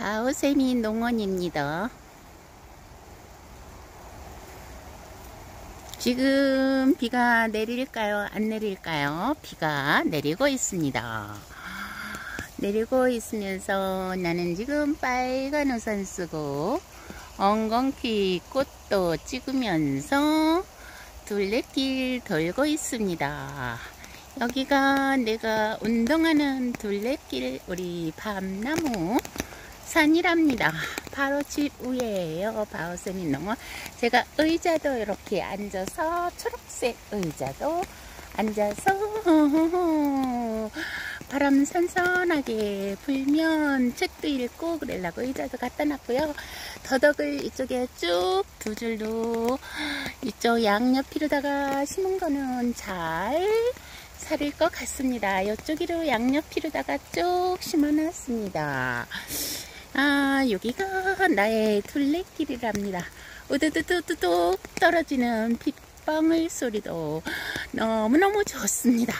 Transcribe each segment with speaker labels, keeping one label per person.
Speaker 1: 바오세미 농원입니다. 지금 비가 내릴까요? 안 내릴까요? 비가 내리고 있습니다. 내리고 있으면서 나는 지금 빨간 우산 쓰고 엉겅퀴 꽃도 찍으면서 둘레길 돌고 있습니다. 여기가 내가 운동하는 둘레길, 우리 밤나무 산이랍니다. 바로 집 위에요. 바오세미 농원. 제가 의자도 이렇게 앉아서, 초록색 의자도 앉아서 바람 선선하게 불면 책도 읽고 그러려고 의자도 갖다 놨고요. 더덕을 이쪽에 쭉 두 줄로 이쪽 양옆으로다가 심은 거는 잘 살일 것 같습니다. 이쪽으로 양옆으로다가 쭉 심어놨습니다. 여기가 나의 둘레길이랍니다. 우두두두둑 떨어지는 빗방울 소리도 너무너무 좋습니다.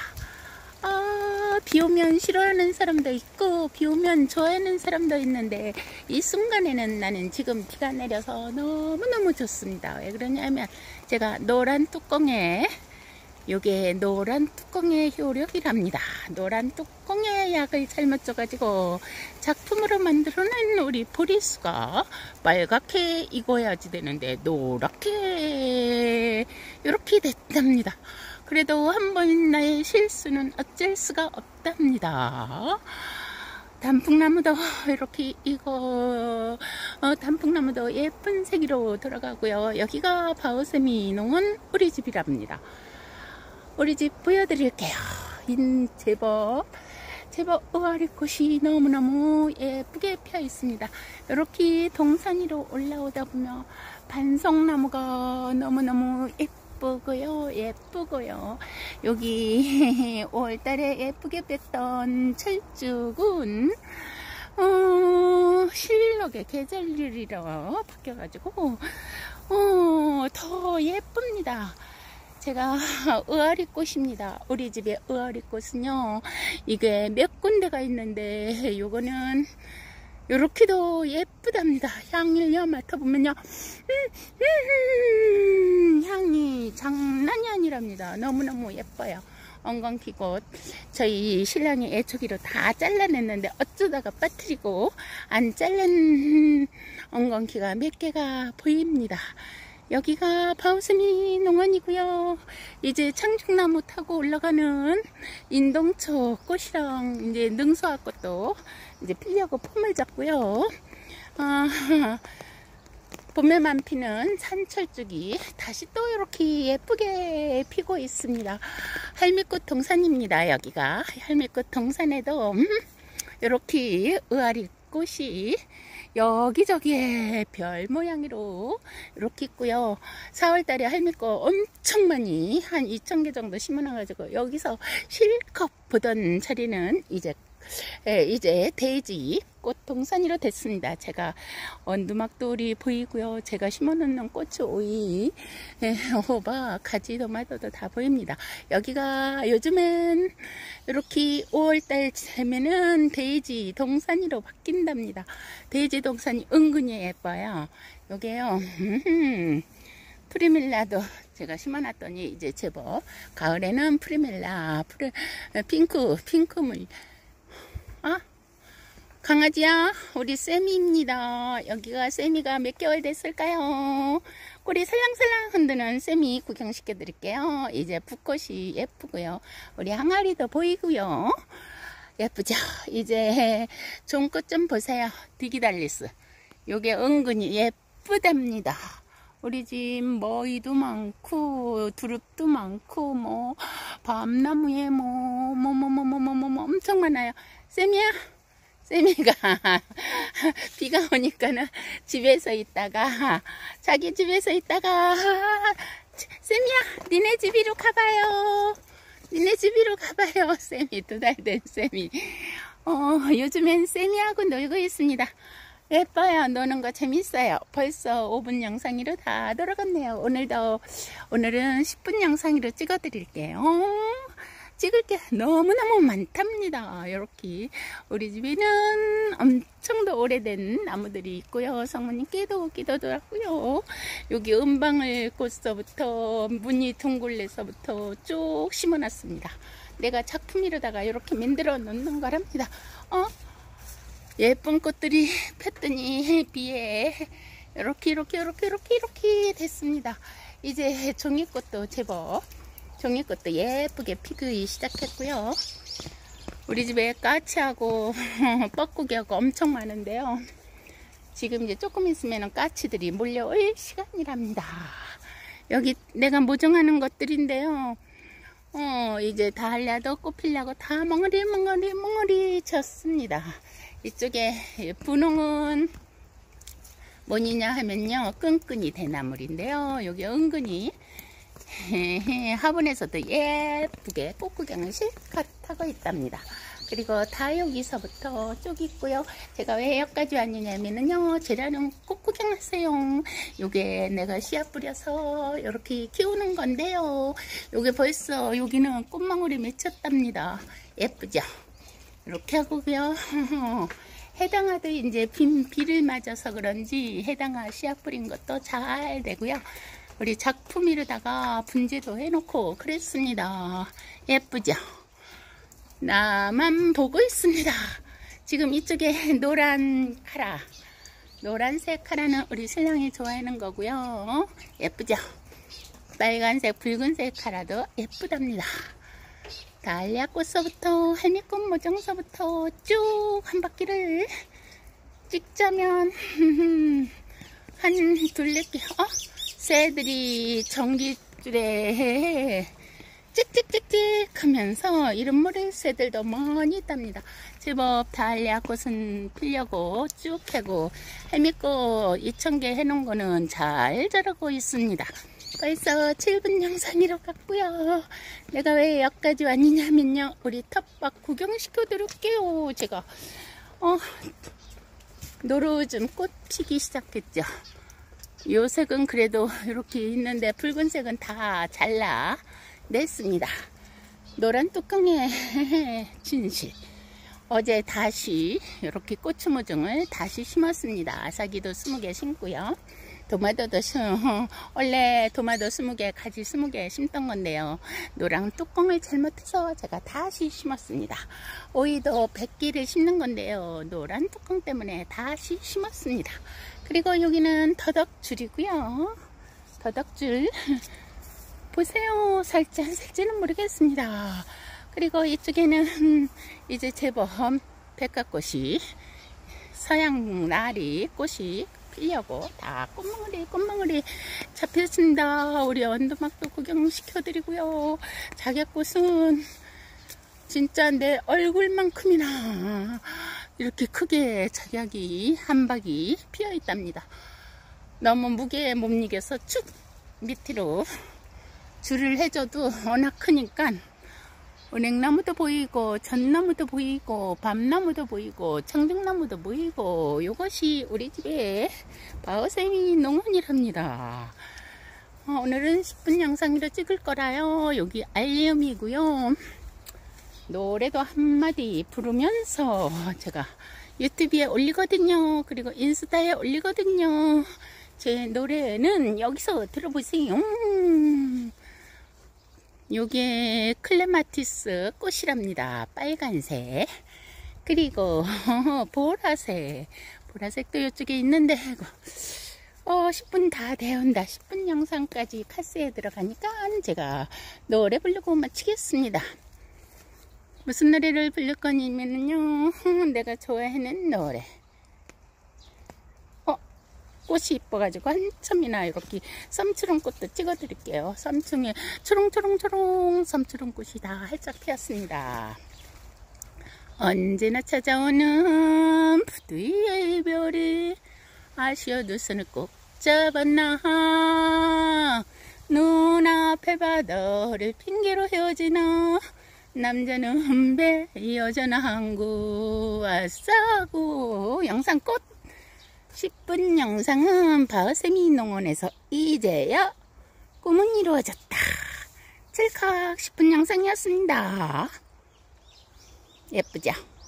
Speaker 1: 비 오면 싫어하는 사람도 있고 비 오면 좋아하는 사람도 있는데 이 순간에는 나는 지금 비가 내려서 너무너무 좋습니다. 왜 그러냐면 제가 노란 뚜껑에, 요게 노란 뚜껑의 효력이랍니다. 노란 뚜껑의 약을 잘못 줘가지고 작품으로 만들어낸 우리 보리수가 빨갛게 익어야지 되는데 노랗게 이렇게 됐답니다. 그래도 한번 나의 실수는 어쩔 수가 없답니다. 단풍나무도 이렇게 단풍나무도 예쁜 색으로 돌아가고요. 여기가 바오세미 농원 우리 집이랍니다. 우리 집 보여드릴게요. 제법 의아리꽃이 너무너무 예쁘게 펴 있습니다. 이렇게 동산 위로 올라오다 보면 반송나무가 너무너무 예쁘고요. 여기 5월달에 예쁘게 폈던 철쭉은 실록의 계절이라 바뀌어가지고 더 예쁩니다. 제가 의아리꽃입니다. 우리 집의 의아리꽃은요, 이게 몇 군데가 있는데 요거는 요렇게도 예쁘답니다. 향을요 맡아보면요, 향이 장난이 아니랍니다. 너무너무 예뻐요. 엉겅퀴꽃, 저희 신랑이 애초기로 다 잘라냈는데 어쩌다가 빠뜨리고 안 잘른 엉겅퀴가 몇 개가 보입니다. 여기가 바오세미 농원이고요. 이제 창중나무 타고 올라가는 인동초 꽃이랑 이제 능수화 꽃도 이제 피려고 폼을 잡고요. 봄에만 피는 산철쭉이 다시 또 이렇게 예쁘게 피고 있습니다. 할미꽃 동산입니다. 여기가 할미꽃 동산에도 이렇게 의아리 꽃이 여기저기에 별 모양으로 이렇게 있고요. 4월달에 할미꽃 엄청 많이 한 2,000개 정도 심어놔가지고 여기서 실컷 보던 자리는 이제 데이지 꽃 동산이로 됐습니다. 제가 누막돌이 보이고요. 제가 심어놓는 고추, 오이, 호박, 가지, 토마토도 다 보입니다. 여기가 요즘엔 이렇게 5월달 되면은 데이지 동산이로 바뀐답니다. 데이지 동산이 은근히 예뻐요. 요게요. 프리밀라도 제가 심어놨더니 이제 제법 가을에는 프리밀라, 핑크물. 강아지야, 우리 세미입니다. 여기가 세미가 몇 개월 됐을까요? 꼬리 살랑살랑 흔드는 세미 구경시켜 드릴게요. 이제 붓꽃이 예쁘고요. 우리 항아리도 보이고요. 예쁘죠? 이제 종꽃 좀 보세요. 디기달리스. 요게 은근히 예쁘답니다. 우리 집 머위도 많고 두릅도 많고 밤나무에 엄청 많아요. 세미야, 세미가 비가 오니까는 집에서 있다가 자기 집에서 있다가 세미야, 니네 집으로 가봐요. 니네 집으로 가봐요. 세미, 2달 된 세미. 요즘엔 세미하고 놀고 있습니다. 예뻐요. 노는 거 재밌어요. 벌써 5분 영상으로 다 돌아갔네요. 오늘은 10분 영상으로 찍어 드릴게요. 찍을 게 너무너무 많답니다. 이렇게 우리 집에는 엄청도 오래된 나무들이 있고요. 성모님께도 기도드렸고요. 여기 은방울 꽃서부터 무늬 둥글레서부터 쭉 심어놨습니다. 내가 작품이로다가 이렇게 만들어 놓는 거랍니다. 예쁜 꽃들이 폈더니 비에 이렇게 됐습니다. 이제 종이꽃도 제법 종이꽃도 예쁘게 피기 시작했고요. 우리 집에 까치하고 뻐꾸기하고 엄청 많은데요. 지금 이제 조금 있으면 까치들이 몰려올 시간이랍니다. 여기 내가 모종하는 것들인데요. 이제 달랴도 꽃피려고 다 멍어리 쳤습니다. 이쪽에 분홍은 뭐냐 하면요, 끈끈이 대나물인데요. 여기 은근히 화분에서도 예쁘게 꽃구경을 실컷 하고 있답니다. 그리고 다 여기서부터 쭉 있고요. 제가 왜 여기까지 왔느냐면요, 제라늄 꽃구경 하세요. 요게 내가 씨앗 뿌려서 이렇게 키우는 건데요. 요게 벌써 여기는 꽃망울이 맺혔답니다. 예쁘죠? 이렇게 하고요. 해당화도 이제 비를 맞아서 그런지 해당화 씨앗 뿌린 것도 잘 되고요. 우리 작품이로다가 분재도 해놓고 그랬습니다. 예쁘죠? 나만 보고 있습니다. 지금 이쪽에 노란색 카라는 우리 신랑이 좋아하는 거고요. 예쁘죠? 빨간색, 붉은색 카라도 예쁘답니다. 달랴꽃서부터 할미꽃 모종서부터 쭉 한 바퀴를 찍자면 한 둘레 개 새들이 전깃줄에 찍찍찍찍 하면서 이름 모를 새들도 많이 있답니다. 제법 달랴꽃은 피려고 쭉 해고 할미꽃 2000개 해놓은 거는 잘 자라고 있습니다. 벌써 7분 영상이로 갔고요. 내가 왜 여기까지 왔느냐면요, 우리 텃밭 구경시켜 드릴게요. 제가 노루즘 꽃 피기 시작했죠. 요 색은 그래도 이렇게 있는데 붉은색은 다 잘라 냈습니다. 노란 뚜껑에 진실. 어제 다시 이렇게 고추 모종을 다시 심었습니다. 아사기도 20개 심고요. 도마도도 원래 도마도 20개, 가지 20개 심던 건데요. 노랑 뚜껑을 잘못해서 제가 다시 심었습니다. 오이도 100개를 심는 건데요. 노란 뚜껑 때문에 다시 심었습니다. 그리고 여기는 더덕줄이고요. 더덕줄 보세요. 살지는 모르겠습니다. 그리고 이쪽에는 이제 제법 백화꽃이 서양나리 꽃이 피려고 다 꽃망울이 잡혔습니다. 우리 언두막도 구경시켜드리고요. 작약꽃은 진짜 내 얼굴만큼이나 이렇게 크게 작약이 한 박이 피어 있답니다. 너무 무게에 못 이겨서 쭉 밑으로 줄을 해줘도 워낙 크니까 은행나무도 보이고 전나무도 보이고 밤나무도 보이고 청정나무도 보이고, 이것이 우리 집의 바오세미 농원이랍니다. 오늘은 10분 영상으로 찍을 거라요. 여기 알림이고요. 노래도 한마디 부르면서 제가 유튜브에 올리거든요. 그리고 인스타에 올리거든요. 제 노래는 여기서 들어보세요. 요게 클레마티스 꽃이랍니다. 빨간색. 그리고 보라색도 이쪽에 있는데 10분 다 되온다. 10분 영상까지 카스에 들어가니까 제가 노래 부르고 마치겠습니다. 무슨 노래를 부를 거냐면요, 내가 좋아하는 노래. 꽃이 이뻐가지고 한참이나 이렇게 썸추롱꽃도 찍어 드릴게요. 썸충에 초롱초롱초롱 썸추롱꽃이 다 활짝 피었습니다. 언제나 찾아오는 부두의 별이 아쉬워도 손을 꼭 잡았나. 눈앞에 바다를 핑계로 헤어지나. 남자는 배 여자는 항구 아싸고. 영상 꽃 10분 영상은 바오세미 농원에서 이제야 꿈은 이루어졌다. 셀칵 싶은 영상이었습니다. 예쁘죠?